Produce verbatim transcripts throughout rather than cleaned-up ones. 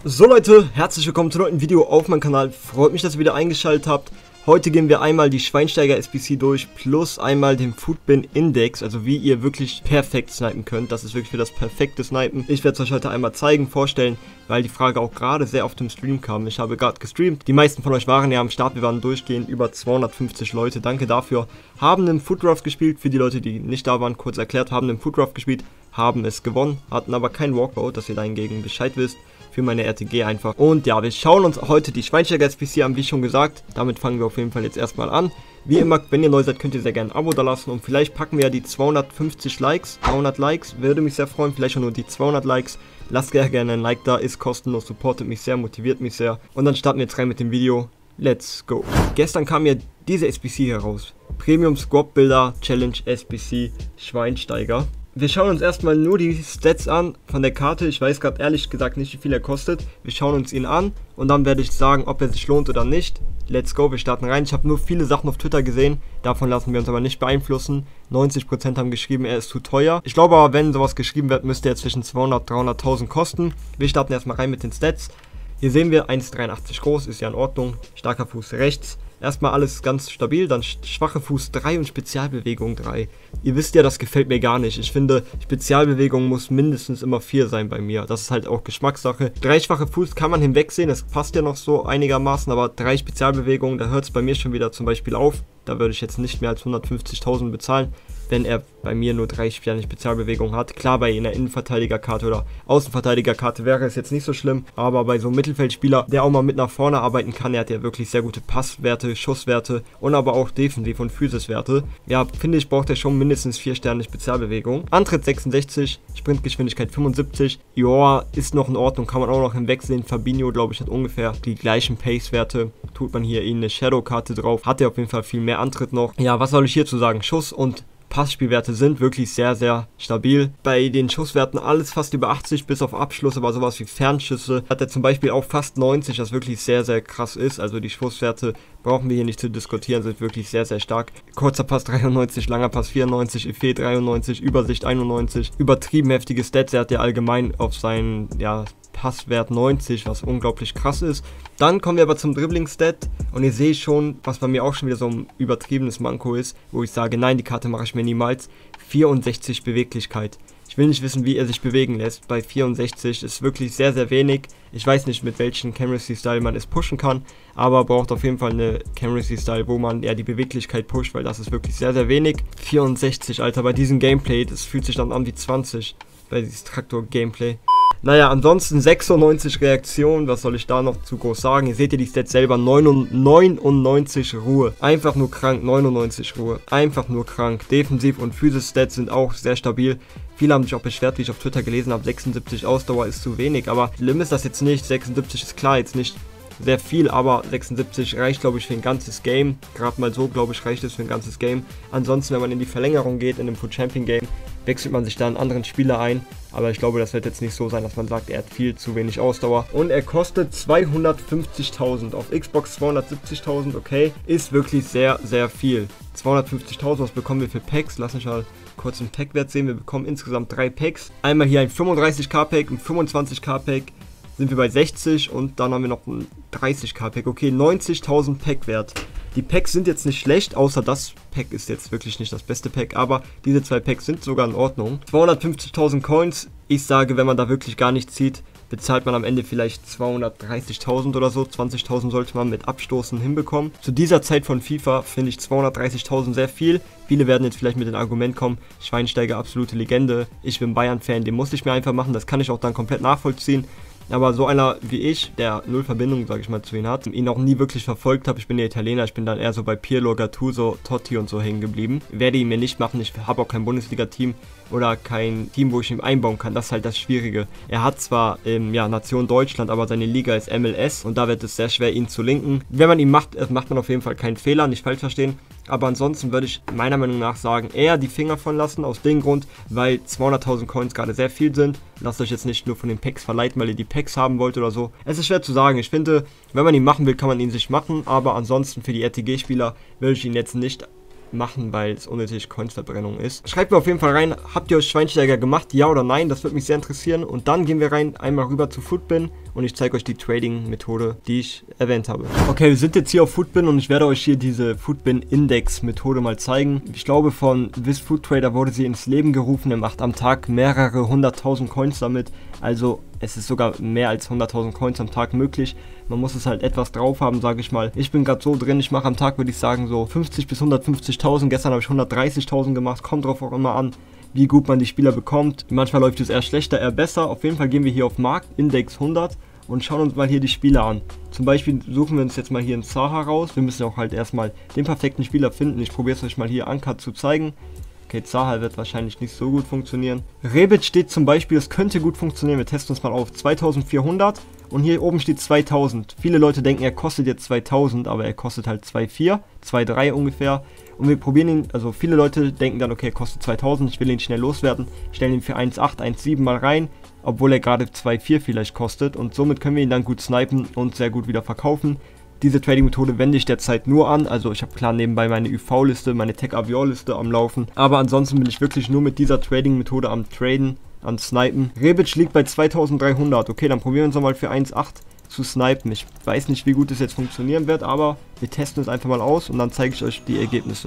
So Leute, herzlich willkommen zu einem neuen Video auf meinem Kanal. Freut mich, dass ihr wieder eingeschaltet habt. Heute gehen wir einmal die Schweinsteiger S B C durch, plus einmal den Foodbin Index, also wie ihr wirklich perfekt snipen könnt. Das ist wirklich für das perfekte Snipen. Ich werde es euch heute einmal zeigen, vorstellen, weil die Frage auch gerade sehr oft im Stream kam. Ich habe gerade gestreamt. Die meisten von euch waren ja am Start. Wir waren durchgehend über zweihundertfünfzig Leute. Danke dafür. Haben einen Foodrough gespielt. Für die Leute, die nicht da waren, kurz erklärt, haben einen Foodrough gespielt, haben es gewonnen, hatten aber kein Walkout, dass ihr dahingegen Bescheid wisst. Für meine R T G einfach. Und ja, wir schauen uns heute die Schweinsteiger S B C an, wie schon gesagt. Damit fangen wir auf jeden Fall jetzt erstmal an. Wie immer, wenn ihr neu seid, könnt ihr sehr gerne ein Abo da lassen. Und vielleicht packen wir ja die zweihundertfünfzig Likes. dreihundert Likes, würde mich sehr freuen. Vielleicht auch nur die zweihundert Likes. Lasst gerne ein Like da, ist kostenlos, supportet mich sehr, motiviert mich sehr. Und dann starten wir jetzt rein mit dem Video. Let's go. Gestern kam mir diese S B C hier raus. Premium Squad Builder Challenge S B C Schweinsteiger. Wir schauen uns erstmal nur die Stats an von der Karte. Ich weiß gerade ehrlich gesagt nicht, wie viel er kostet. Wir schauen uns ihn an und dann werde ich sagen, ob er sich lohnt oder nicht. Let's go, wir starten rein. Ich habe nur viele Sachen auf Twitter gesehen. Davon lassen wir uns aber nicht beeinflussen. neunzig Prozent haben geschrieben, er ist zu teuer. Ich glaube aber, wenn sowas geschrieben wird, müsste er zwischen zweihundert und dreihunderttausend kosten. Wir starten erstmal rein mit den Stats. Hier sehen wir eins Komma dreiundachtzig groß, ist ja in Ordnung. Starker Fuß rechts. Erstmal alles ganz stabil, dann schwache Fuß drei und Spezialbewegung drei. Ihr wisst ja, das gefällt mir gar nicht. Ich finde, Spezialbewegung muss mindestens immer vier sein bei mir. Das ist halt auch Geschmackssache. Drei schwache Fuß kann man hinwegsehen, das passt ja noch so einigermaßen, aber drei Spezialbewegungen, da hört es bei mir schon wieder zum Beispiel auf. Da würde ich jetzt nicht mehr als hundertfünfzigtausend bezahlen, wenn er bei mir nur drei Spezialbewegungen hat. Klar, bei einer Innenverteidigerkarte oder Außenverteidigerkarte wäre es jetzt nicht so schlimm, aber bei so einem Mittelfeldspieler, der auch mal mit nach vorne arbeiten kann, er hat ja wirklich sehr gute Passwerte, Schusswerte und aber auch Defensiv- und Physiswerte. Ja, finde ich, braucht er schon mindestens vier Sterne Spezialbewegung. Antritt sechsundsechzig, Sprintgeschwindigkeit fünfundsiebzig. Joa, ist noch in Ordnung, kann man auch noch hinwegsehen. Fabinho, glaube ich, hat ungefähr die gleichen Pace-Werte. Tut man hier ihnen eine Shadow-Karte drauf, hat er auf jeden Fall viel mehr Antritt noch. Ja, was soll ich hierzu sagen? Schuss und Passspielwerte sind wirklich sehr, sehr stabil. Bei den Schusswerten alles fast über achtzig, bis auf Abschluss, aber sowas wie Fernschüsse hat er zum Beispiel auch fast neunzig, was wirklich sehr, sehr krass ist. Also die Schusswerte brauchen wir hier nicht zu diskutieren, sind wirklich sehr, sehr stark. Kurzer Pass dreiundneunzig, langer Pass vierundneunzig, Effet dreiundneunzig, Übersicht einundneunzig. Übertrieben heftige Stats, er hat ja allgemein auf seinen, ja, Passwert neunzig, was unglaublich krass ist. Dann kommen wir aber zum Dribbling-Stat und ihr seht schon, was bei mir auch schon wieder so ein übertriebenes Manko ist, wo ich sage, nein, die Karte mache ich mir niemals. vierundsechzig Beweglichkeit. Ich will nicht wissen, wie er sich bewegen lässt. Bei vierundsechzig ist wirklich sehr, sehr wenig. Ich weiß nicht, mit welchem Cameracy-Style man es pushen kann, aber braucht auf jeden Fall eine Cameracy-Style, wo man eher die Beweglichkeit pusht, weil das ist wirklich sehr, sehr wenig. vierundsechzig, Alter, bei diesem Gameplay, das fühlt sich dann an wie zwanzig, bei diesem Traktor-Gameplay. Naja, ansonsten sechsundneunzig Reaktionen, was soll ich da noch zu groß sagen? Ihr seht ja die Stats selber, neunundneunzig Ruhe. Einfach nur krank, neunundneunzig Ruhe. Einfach nur krank. Defensiv- und Physis-Stats sind auch sehr stabil. Viele haben sich auch beschwert, wie ich auf Twitter gelesen habe, sechsundsiebzig Ausdauer ist zu wenig. Aber schlimm ist das jetzt nicht, sechsundsiebzig ist klar jetzt nicht sehr viel, aber sechsundsiebzig reicht, glaube ich, für ein ganzes Game. Gerade mal so, glaube ich, reicht es für ein ganzes Game. Ansonsten, wenn man in die Verlängerung geht, in einem Food Champion Game, wechselt man sich da einen anderen Spieler ein. Aber ich glaube, das wird jetzt nicht so sein, dass man sagt, er hat viel zu wenig Ausdauer. Und er kostet zweihundertfünfzigtausend. Auf Xbox zweihundertsiebzigtausend, okay. Ist wirklich sehr, sehr viel. zweihundertfünfzigtausend, was bekommen wir für Packs? Lass mich mal kurz einen Packwert sehen. Wir bekommen insgesamt drei Packs. Einmal hier ein fünfunddreißig K Pack, ein fünfundzwanzig K Pack. Sind wir bei sechzig und dann haben wir noch ein dreißig K Pack. Okay, neunzigtausend Pack wert. Die Packs sind jetzt nicht schlecht, außer das Pack ist jetzt wirklich nicht das beste Pack, aber diese zwei Packs sind sogar in Ordnung. zweihundertfünfzigtausend Coins, ich sage, wenn man da wirklich gar nichts zieht, bezahlt man am Ende vielleicht zweihundertdreißigtausend oder so. zwanzigtausend sollte man mit Abstoßen hinbekommen. Zu dieser Zeit von FIFA finde ich zweihundertdreißigtausend sehr viel. Viele werden jetzt vielleicht mit dem Argument kommen, Schweinsteiger, absolute Legende. Ich bin Bayern-Fan, den muss ich mir einfach machen, das kann ich auch dann komplett nachvollziehen. Aber so einer wie ich, der null Verbindung, sage ich mal, zu ihm hat, ihn auch nie wirklich verfolgt habe, ich bin ja Italiener, ich bin dann eher so bei Pirlo, Gattuso, Totti und so hängen geblieben. Werde ihn mir nicht machen, ich habe auch kein Bundesliga-Team oder kein Team, wo ich ihn einbauen kann, das ist halt das Schwierige. Er hat zwar ähm, ja, Nation Deutschland, aber seine Liga ist M L S und da wird es sehr schwer, ihn zu linken. Wenn man ihn macht, macht man auf jeden Fall keinen Fehler, nicht falsch verstehen. Aber ansonsten würde ich meiner Meinung nach sagen, eher die Finger von lassen, aus dem Grund, weil zweihunderttausend Coins gerade sehr viel sind. Lasst euch jetzt nicht nur von den Packs verleiten, weil ihr die Packs haben wollt oder so. Es ist schwer zu sagen. Ich finde, wenn man ihn machen will, kann man ihn sich machen. Aber ansonsten für die R T G-Spieler würde ich ihn jetzt nicht machen, weil es unnötig Coinsverbrennung ist. Schreibt mir auf jeden Fall rein, habt ihr euch Schweinsteiger gemacht, ja oder nein, das würde mich sehr interessieren. Und dann gehen wir rein, einmal rüber zu Footbin und ich zeige euch die Trading-Methode, die ich erwähnt habe. Okay, wir sind jetzt hier auf Footbin und ich werde euch hier diese Footbin-Index-Methode mal zeigen. Ich glaube, von This Food Trader wurde sie ins Leben gerufen. Er macht am Tag mehrere hunderttausend Coins damit. Also es ist sogar mehr als hunderttausend Coins am Tag möglich. Man muss es halt etwas drauf haben, sage ich mal. Ich bin gerade so drin, ich mache am Tag, würde ich sagen, so fünfzig bis hundertfünfzigtausend. Gestern habe ich hundertdreißigtausend gemacht. Kommt drauf auch immer an, wie gut man die Spieler bekommt. Manchmal läuft es eher schlechter, eher besser. Auf jeden Fall gehen wir hier auf Markt, Index hundert und schauen uns mal hier die Spieler an. Zum Beispiel suchen wir uns jetzt mal hier einen Zaha raus. Wir müssen auch halt erstmal den perfekten Spieler finden. Ich probiere es euch mal hier Anker zu zeigen. Okay, Zaha wird wahrscheinlich nicht so gut funktionieren. Rebic steht zum Beispiel, es könnte gut funktionieren. Wir testen uns mal auf zweitausendvierhundert und hier oben steht zweitausend. Viele Leute denken, er kostet jetzt zweitausend, aber er kostet halt zwei Komma vier, zwei Komma drei ungefähr. Und wir probieren ihn, also viele Leute denken dann, okay, er kostet zweitausend, ich will ihn schnell loswerden. Stellen ihn für eins Komma acht, eins Komma sieben mal rein, obwohl er gerade zwei Komma vier vielleicht kostet. Und somit können wir ihn dann gut snipen und sehr gut wieder verkaufen. Diese Trading-Methode wende ich derzeit nur an, also ich habe klar nebenbei meine Ü V-Liste, meine Tech-Avior-Liste am Laufen, aber ansonsten bin ich wirklich nur mit dieser Trading-Methode am Traden, am Snipen. Rebic liegt bei zweitausenddreihundert, okay, dann probieren wir uns nochmal für eins Komma acht zu snipen. Ich weiß nicht, wie gut es jetzt funktionieren wird, aber wir testen es einfach mal aus und dann zeige ich euch die Ergebnisse.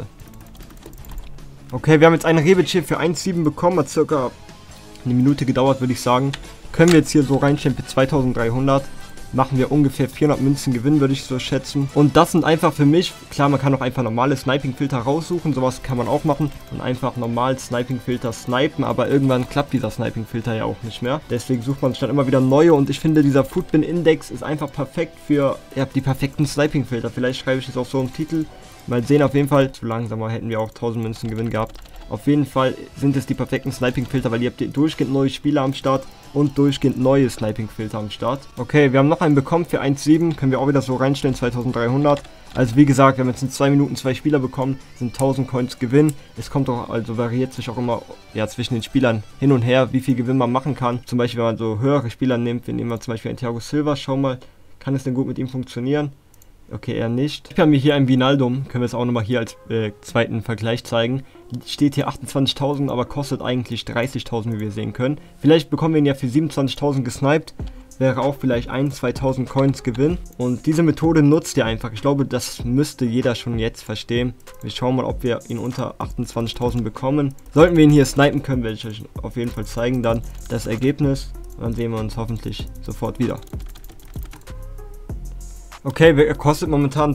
Okay, wir haben jetzt einen Rebic hier für eins Komma sieben bekommen, hat circa eine Minute gedauert, würde ich sagen. Können wir jetzt hier so reinstellen für zweitausenddreihundert. Machen wir ungefähr vierhundert Münzen Gewinn, würde ich so schätzen. Und das sind einfach für mich, klar, man kann auch einfach normale Sniping-Filter raussuchen, sowas kann man auch machen und einfach normal Sniping-Filter snipen, aber irgendwann klappt dieser Sniping-Filter ja auch nicht mehr. Deswegen sucht man sich dann immer wieder neue und ich finde, dieser Footbin-Index ist einfach perfekt für, ihr habt die perfekten Sniping-Filter. Vielleicht schreibe ich es auch so im Titel. Mal sehen, auf jeden Fall, zu langsamer hätten wir auch tausend Münzen Gewinn gehabt. Auf jeden Fall sind es die perfekten Sniping-Filter, weil ihr habt durchgehend neue Spieler am Start und durchgehend neue Sniping-Filter am Start. Okay, wir haben noch einen bekommen für eins Komma sieben, können wir auch wieder so reinstellen, zweitausenddreihundert. Also wie gesagt, wir haben jetzt in zwei Minuten zwei Spieler bekommen, sind tausend Coins Gewinn. Es kommt auch, also variiert sich auch immer ja, zwischen den Spielern hin und her, wie viel Gewinn man machen kann. Zum Beispiel, wenn man so höhere Spieler nimmt, wir nehmen mal zum Beispiel einen Thiago Silva, schau mal, kann es denn gut mit ihm funktionieren? Okay, eher nicht. Wir haben hier einen Wijnaldum, können wir es auch nochmal hier als äh, zweiten Vergleich zeigen. Steht hier achtundzwanzigtausend, aber kostet eigentlich dreißigtausend, wie wir sehen können. Vielleicht bekommen wir ihn ja für siebenundzwanzigtausend gesniped. Wäre auch vielleicht ein, zweitausend Coins Gewinn. Und diese Methode nutzt ihr einfach. Ich glaube, das müsste jeder schon jetzt verstehen. Wir schauen mal, ob wir ihn unter achtundzwanzigtausend bekommen. Sollten wir ihn hier snipen können, werde ich euch auf jeden Fall zeigen dann das Ergebnis. Und dann sehen wir uns hoffentlich sofort wieder. Okay, er kostet momentan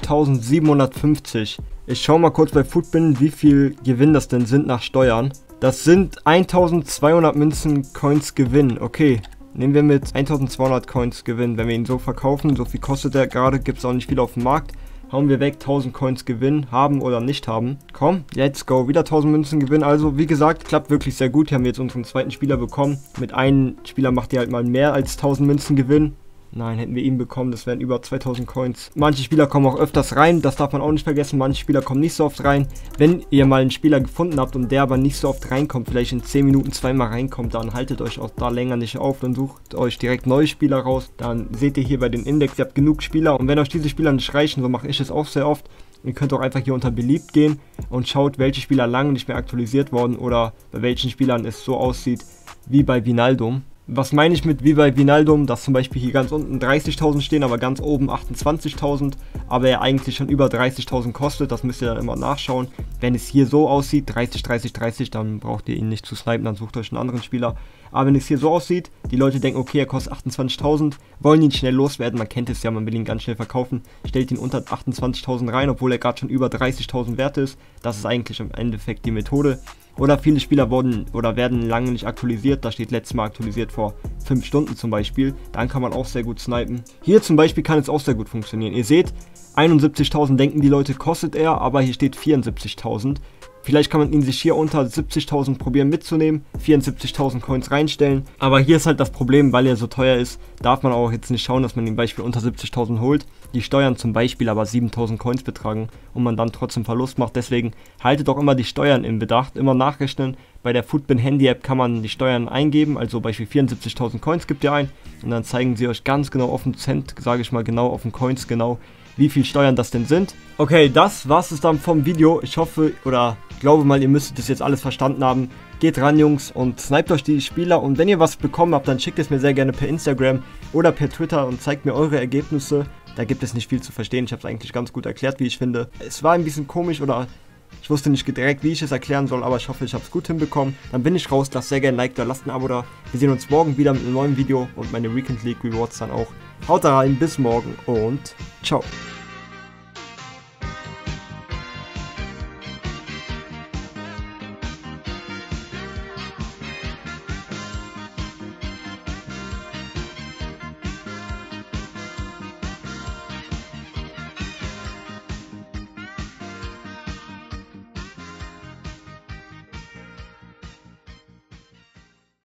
dreißigtausendsiebenhundertfünfzig. Ich schaue mal kurz bei Footbin, wie viel Gewinn das denn sind nach Steuern. Das sind eintausendzweihundert Münzen Coins Gewinn. Okay, nehmen wir mit eintausendzweihundert Coins Gewinn. Wenn wir ihn so verkaufen, so viel kostet er gerade, gibt es auch nicht viel auf dem Markt. Hauen wir weg, tausend Coins Gewinn, haben oder nicht haben. Komm, let's go, wieder tausend Münzen Gewinn. Also wie gesagt, klappt wirklich sehr gut. Hier haben wir jetzt unseren zweiten Spieler bekommen. Mit einem Spieler macht ihr halt mal mehr als tausend Münzen Gewinn. Nein, hätten wir ihn bekommen, das wären über zweitausend Coins. Manche Spieler kommen auch öfters rein, das darf man auch nicht vergessen. Manche Spieler kommen nicht so oft rein. Wenn ihr mal einen Spieler gefunden habt und der aber nicht so oft reinkommt, vielleicht in zehn Minuten zweimal reinkommt, dann haltet euch auch da länger nicht auf und sucht euch direkt neue Spieler raus. Dann seht ihr hier bei den Index, ihr habt genug Spieler und wenn euch diese Spieler nicht reichen, so mache ich es auch sehr oft. Ihr könnt auch einfach hier unter beliebt gehen und schaut, welche Spieler lange nicht mehr aktualisiert wurden oder bei welchen Spielern es so aussieht wie bei Wijnaldum. Was meine ich mit wie bei Wijnaldum, dass zum Beispiel hier ganz unten dreißigtausend stehen, aber ganz oben achtundzwanzigtausend, aber er eigentlich schon über dreißigtausend kostet, das müsst ihr dann immer nachschauen. Wenn es hier so aussieht, dreißig, dreißig, dreißig, dann braucht ihr ihn nicht zu snipen, dann sucht euch einen anderen Spieler. Aber wenn es hier so aussieht, die Leute denken, okay, er kostet achtundzwanzigtausend, wollen ihn schnell loswerden, man kennt es ja, man will ihn ganz schnell verkaufen, stellt ihn unter achtundzwanzigtausend rein, obwohl er gerade schon über dreißigtausend wert ist. Das ist eigentlich im Endeffekt die Methode. Oder viele Spieler wurden oder werden lange nicht aktualisiert. Da steht letztes Mal aktualisiert vor fünf Stunden zum Beispiel. Dann kann man auch sehr gut snipen. Hier zum Beispiel kann es auch sehr gut funktionieren. Ihr seht, einundsiebzigtausend denken die Leute kostet er, aber hier steht vierundsiebzigtausend. Vielleicht kann man ihn sich hier unter siebzigtausend probieren mitzunehmen, vierundsiebzigtausend Coins reinstellen. Aber hier ist halt das Problem, weil er so teuer ist, darf man auch jetzt nicht schauen, dass man ihn Beispiel unter siebzigtausend holt. Die Steuern zum Beispiel aber siebentausend Coins betragen und man dann trotzdem Verlust macht. Deswegen haltet auch immer die Steuern im Bedacht, immer nachrechnen. Bei der Footbin Handy App kann man die Steuern eingeben, also Beispiel vierundsiebzigtausend Coins gibt ihr ein und dann zeigen sie euch ganz genau auf den Cent, sage ich mal genau auf den Coins genau, wie viel Steuern das denn sind. Okay, das war's es dann vom Video. Ich hoffe oder glaube mal, ihr müsstet das jetzt alles verstanden haben. Geht ran, Jungs, und sniped euch die Spieler. Und wenn ihr was bekommen habt, dann schickt es mir sehr gerne per Instagram oder per Twitter und zeigt mir eure Ergebnisse. Da gibt es nicht viel zu verstehen. Ich habe es eigentlich ganz gut erklärt, wie ich finde. Es war ein bisschen komisch oder ich wusste nicht direkt, wie ich es erklären soll, aber ich hoffe, ich habe es gut hinbekommen. Dann bin ich raus. Lasst sehr gerne ein Like da, lasst ein Abo da. Wir sehen uns morgen wieder mit einem neuen Video und meine Weekend League Rewards dann auch. Haut da rein, bis morgen und ciao.